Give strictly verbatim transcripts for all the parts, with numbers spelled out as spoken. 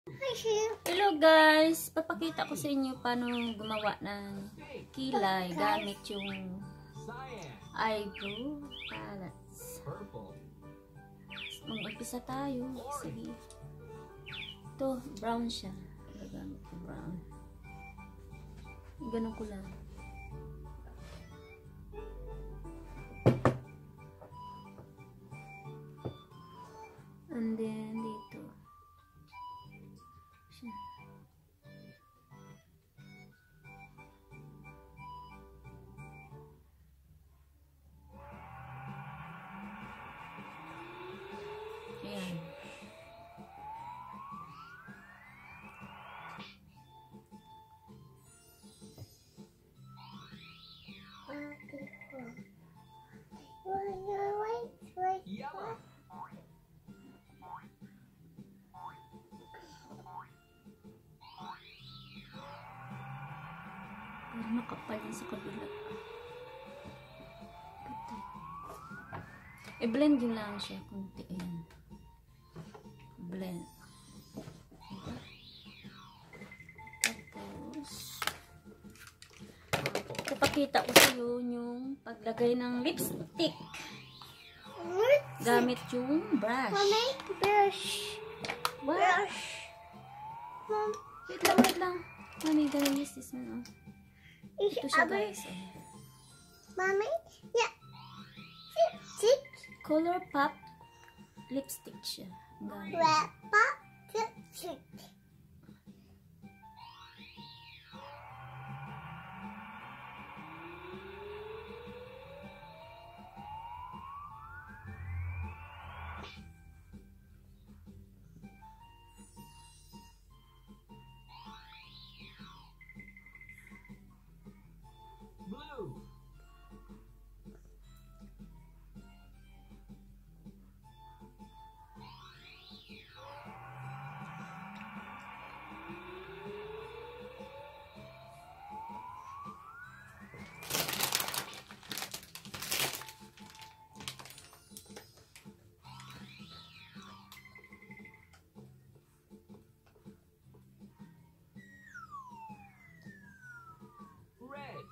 Hello guys! Papakita ko sa inyo paano gumawa ng kilay gamit yung eyebrow palettes. Mag-umpisa tayo. Sige. Ito, brown siya. Gagamit ko brown. Ganun ko lang. And then, dito. Siya. Ayan. Para makapal yan sa kabila. I-blend din lang siya kunti. Ayan. Blend. Tapos ipapakita ko sa iyo yung paglagay ng lipstick gamit yung brush. Mommy, brush. What? Brush. Mom, Wait lang, wait lang. Mommy, gonna use this one. Oh. is Ito siya other. guys. Oh. Mommy, yeah. Sit, sit. Color Pop lipstick siya. Gamit. Red pop, sit, sit. Blue. Red.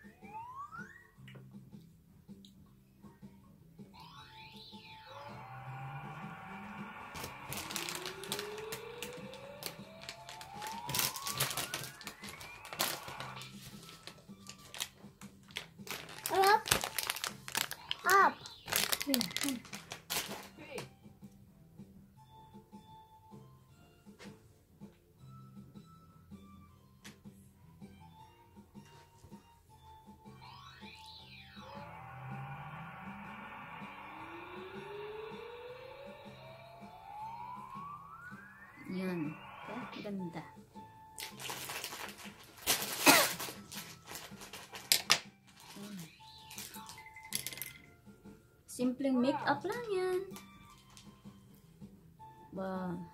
Up, up. Ayan, ayan. Pink. Yan. Oh, ganda. Hmm. Simpleng make-up lang yan. Ba.